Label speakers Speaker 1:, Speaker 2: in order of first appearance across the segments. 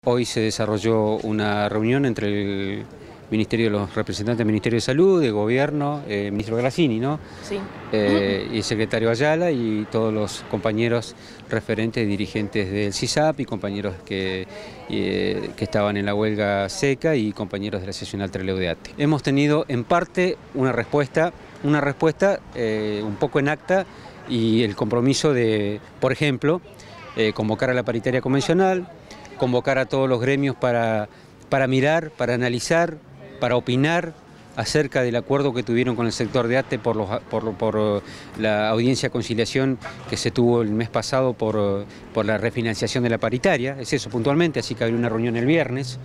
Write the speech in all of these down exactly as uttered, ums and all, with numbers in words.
Speaker 1: Hoy se desarrolló una reunión entre el Ministerio, los representantes del Ministerio de Salud, de Gobierno, el ministro Grassini, ¿no?
Speaker 2: Sí.
Speaker 1: Eh, y el secretario Ayala y todos los compañeros referentes, dirigentes del C I S A P y compañeros que, eh, que estaban en la huelga seca y compañeros de la seccional Trelew de A T E. Hemos tenido en parte una respuesta, una respuesta eh, un poco en acta y el compromiso de, por ejemplo, eh, convocar a la paritaria convencional, convocar a todos los gremios para, para mirar, para analizar, para opinar acerca del acuerdo que tuvieron con el sector de A T E por, los, por, por la audiencia de conciliación que se tuvo el mes pasado por, por la refinanciación de la paritaria. Es eso puntualmente, así que habrá una reunión el viernes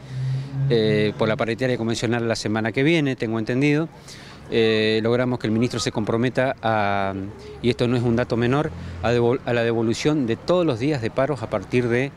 Speaker 1: eh, por la paritaria convencional la semana que viene, tengo entendido. Eh, logramos que el ministro se comprometa a, y esto no es un dato menor, a, devol, a la devolución de todos los días de paros a partir de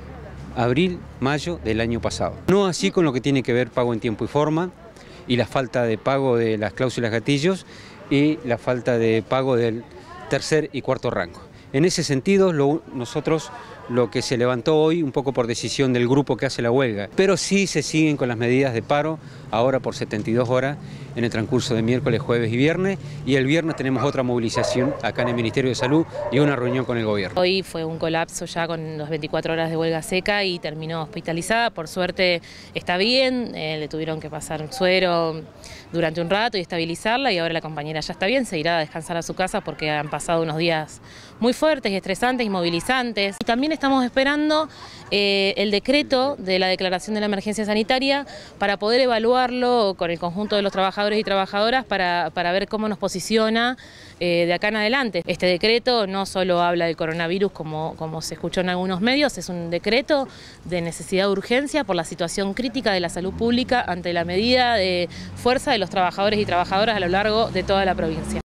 Speaker 1: abril, mayo del año pasado. No así con lo que tiene que ver pago en tiempo y forma y la falta de pago de las cláusulas gatillos y la falta de pago del tercer y cuarto rango. En ese sentido, lo, nosotros lo que se levantó hoy, un poco por decisión del grupo que hace la huelga, pero sí se siguen con las medidas de paro, ahora por setenta y dos horas, en el transcurso de miércoles, jueves y viernes, y el viernes tenemos otra movilización acá en el Ministerio de Salud y una reunión con el gobierno.
Speaker 2: Hoy fue un colapso ya con las veinticuatro horas de huelga seca y terminó hospitalizada, por suerte está bien, eh, le tuvieron que pasar un suero durante un rato y estabilizarla y ahora la compañera ya está bien, se irá a descansar a su casa porque han pasado unos días muy fuertes y estresantes y movilizantes. Y también estamos esperando eh, el decreto de la declaración de la emergencia sanitaria para poder evaluarlo con el conjunto de los trabajadores y trabajadoras para, para ver cómo nos posiciona eh, de acá en adelante. Este decreto no solo habla del coronavirus como, como se escuchó en algunos medios, es un decreto de necesidad de urgencia por la situación crítica de la salud pública ante la medida de fuerza de los trabajadores y trabajadoras a lo largo de toda la provincia.